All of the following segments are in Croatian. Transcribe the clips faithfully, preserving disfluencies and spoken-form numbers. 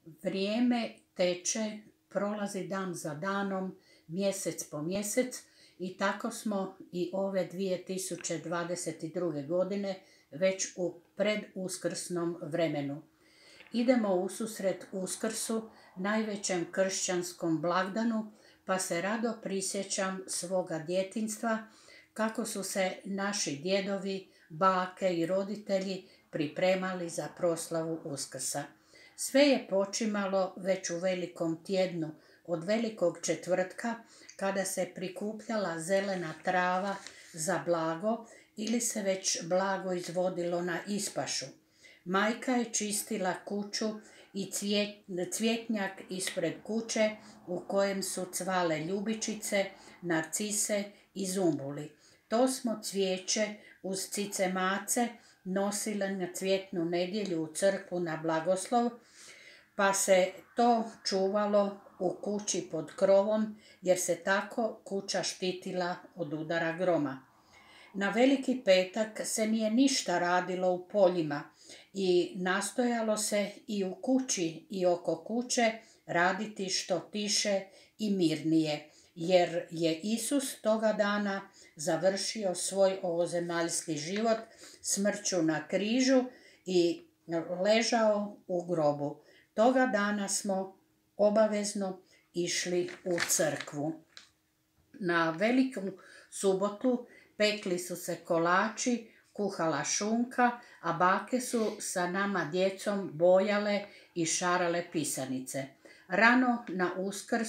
Vrijeme teče, prolazi dan za danom, mjesec po mjesec i tako smo i ove dvije tisuće dvadeset druge. godine već u preduskrsnom vremenu. Idemo ususret Uskrsu, najvećem kršćanskom blagdanu, pa se rado prisjećam svoga djetinjstva kako su se naši djedovi, bake i roditelji pripremali za proslavu Uskrsa. Sve je počimalo već u velikom tjednu, od velikog četvrtka, kada se prikupljala zelena trava za blago ili se već blago izvodilo na ispašu. Majka je čistila kuću i cvjetnjak ispred kuće u kojem su cvale ljubičice, narcise i zumbuli. To smo cvijeće uz cicemace nosile na cvjetnu nedjelju u crkvu na blagoslov, pa se to čuvalo u kući pod krovom, jer se tako kuća štitila od udara groma. Na Veliki petak se nije ništa radilo u poljima i nastojalo se i u kući i oko kuće raditi što tiše i mirnije, jer je Isus toga dana završio svoj ovozemaljski život smrću na križu i ležao u grobu. Toga dana smo obavezno išli u crkvu. Na Veliku subotu pekli su se kolači, kuhala šunka, a bake su sa nama djecom bojale i šarale pisanice. Rano na Uskrs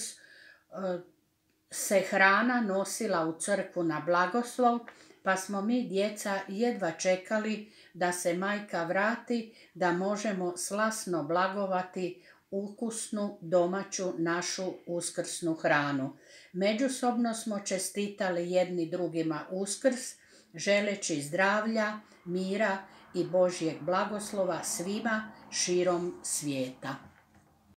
se hrana nosila u crkvu na blagoslov, pa smo mi djeca jedva čekali da se majka vrati, da možemo slasno blagovati ukusnu domaću našu uskrsnu hranu. Međusobno smo čestitali jedni drugima Uskrs, želeći zdravlja, mira i Božjeg blagoslova svima širom svijeta.